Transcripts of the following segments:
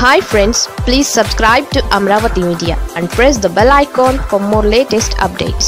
Hi friends, please subscribe to Amaravathi Media and press the bell icon for more latest updates.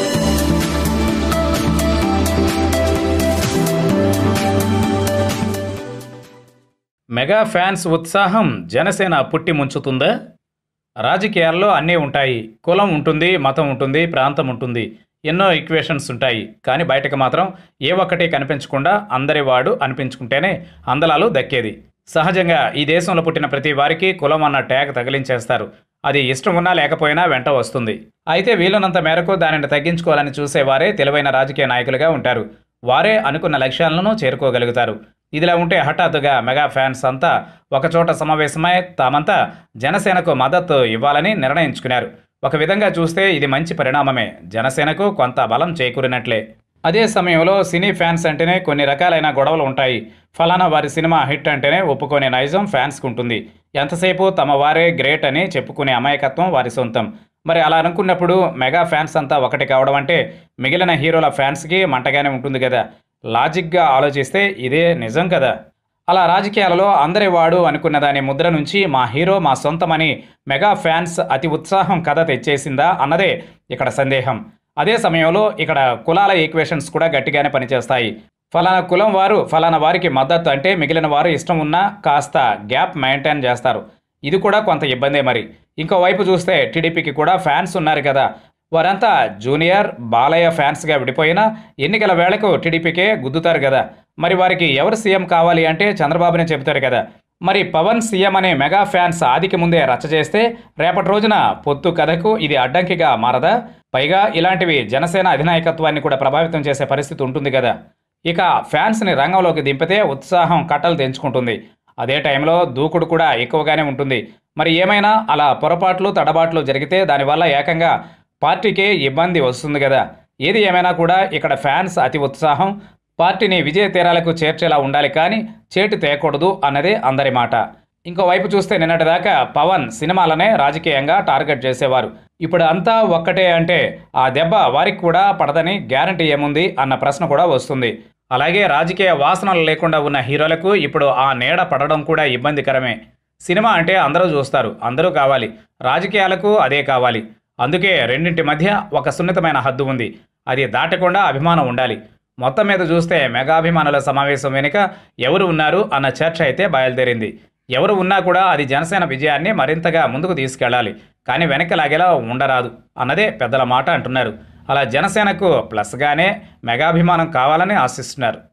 Mega fans ఉత్సాహం జనసేన పుట్టి ముంచుతుందా? రాజకీయాల్లో అన్నీ ఉంటాయి. కులం ఉంటుంది, మతం ఉంటుంది, ప్రాంతం ఉంటుంది. ఎన్నో ఈక్వేషన్స్ ఉంటాయి. కానీ బయటకు మాత్రం ఏ ఒక్కటి కనిపించకుండా అందరి వాడు అనిపించుకుంటేనే అందలాలు దక్కేది. సహజంగా ఈ దేశంలో పుట్టిన ప్రతి వారికి కులం అన్న ట్యాగ్ తగిలించేస్తారు. అది ఇష్టం ఉన్నా లేకపోయినా వెంట వస్తుంది. అయితే వీలునంత మేరకు దానిని తగ్గించుకోవాలని చూసేవారే తెలివైన రాజకీయ నాయకులుగా ఉంటారు. వారే అనుకున్న లక్ష్యాలను చేరుకోగలుగుతారు. ఇదిలా ఉంటే హఠాత్తుగా మెగా ఫ్యాన్స్ అంతా ఒకచోట సమావేశమై తామంతా జనసేనకు మద్దతు ఇవ్వాలని నిర్ణయించుకున్నారు. ఒక విధంగా చూస్తే ఇది మంచి పరిణామమే. జనసేనకు కొంత బలం చేకూరినట్లే. అదే సమయంలో సినీ ఫ్యాన్స్ అంటేనే కొన్ని రకాలైన గొడవలు ఉంటాయి. ఫలానా వారి సినిమా హిట్ అంటేనే ఒప్పుకునే నైజం ఫ్యాన్స్కి ఉంటుంది. ఎంతసేపు తమ వారే గ్రేట్ అని చెప్పుకునే అమాయకత్వం వారి సొంతం. మరి అలా అనుకున్నప్పుడు మెగా ఫ్యాన్స్ అంతా ఒకటి కావడం అంటే మిగిలిన హీరోల ఫ్యాన్స్కి మంటగానే ఉంటుంది కదా. లాజిక్గా ఆలోచిస్తే ఇదే నిజం కదా. అలా రాజకీయాలలో అందరి వాడు అనుకున్న దాని ముద్ర నుంచి మా హీరో మా సొంతమని మెగా ఫ్యాన్స్ అతి ఉత్సాహం కథ తెచ్చేసిందా అన్నదే ఇక్కడ సందేహం. అదే సమయంలో ఇక్కడ కులాల ఈక్వేషన్స్ కూడా గట్టిగానే పనిచేస్తాయి. ఫలానా కులం వారు ఫలానా వారికి మద్దతు అంటే మిగిలిన వారు ఇష్టం ఉన్నా కాస్త గ్యాప్ మెయింటైన్ చేస్తారు. ఇది కూడా కొంత ఇబ్బందే. మరి ఇంకోవైపు చూస్తే టీడీపీకి కూడా ఫ్యాన్స్ ఉన్నారు కదా. వారంతా జూనియర్ బాలయ్య ఫ్యాన్స్గా విడిపోయినా ఎన్నికల వేళకు టీడీపీకే గుద్దుతారు కదా. మరి వారికి ఎవరు సీఎం కావాలి అంటే చంద్రబాబునే చెబుతారు కదా. మరి పవన్ సీఎం అనే మెగా ఫ్యాన్స్ ఆదికి ముందే రచ్చ చేస్తే రేపటి రోజున పొత్తు కథకు ఇది అడ్డంకిగా మారదా? పైగా ఇలాంటివి జనసేన అధినాయకత్వాన్ని కూడా ప్రభావితం చేసే పరిస్థితి ఉంటుంది కదా. ఇక ఫ్యాన్స్ని రంగంలోకి దింపితే ఉత్సాహం కట్టలు తెంచుకుంటుంది. అదే టైంలో దూకుడు కూడా ఎక్కువగానే ఉంటుంది. మరి ఏమైనా అలా పొరపాట్లు తడబాట్లు జరిగితే దానివల్ల ఏకంగా పార్టీకే ఇబ్బంది వస్తుంది కదా. ఏది ఏమైనా కూడా ఇక్కడ ఫ్యాన్స్ అతి ఉత్సాహం పార్టీని విజయ తీరాలకు చేర్చేలా ఉండాలి, కానీ చేటు తేయకూడదు అన్నదే అందరి మాట. ఇంకోవైపు చూస్తే నిన్నటిదాకా పవన్ సినిమాలనే రాజకీయంగా టార్గెట్ చేసేవారు. ఇప్పుడు అంతా ఒక్కటే అంటే ఆ దెబ్బ వారికి కూడా పడదని గ్యారంటీ ఏముంది అన్న ప్రశ్న కూడా వస్తుంది. అలాగే రాజకీయ వాసనలు లేకుండా ఉన్న హీరోలకు ఇప్పుడు ఆ నీడ పడడం కూడా ఇబ్బందికరమే. సినిమా అంటే అందరూ చూస్తారు, అందరూ కావాలి. రాజకీయాలకు అదే కావాలి. అందుకే రెండింటి మధ్య ఒక సున్నితమైన హద్దు ఉంది. అది దాటకుండా అభిమానం ఉండాలి. మొత్తం మీద చూస్తే మెగాభిమానుల సమావేశం వెనుక ఎవరు ఉన్నారు అన్న చర్చ అయితే బయలుదేరింది. ఎవరు ఉన్నా కూడా అది జనసేన విజయాన్ని మరింతగా ముందుకు తీసుకెళ్లాలి, కానీ వెనక్కి లాగేలా ఉండరాదు అన్నదే పెద్దల మాట అంటున్నారు. అలా జనసేనకు ప్లస్గానే మెగాభిమానం కావాలని ఆశిస్తున్నారు.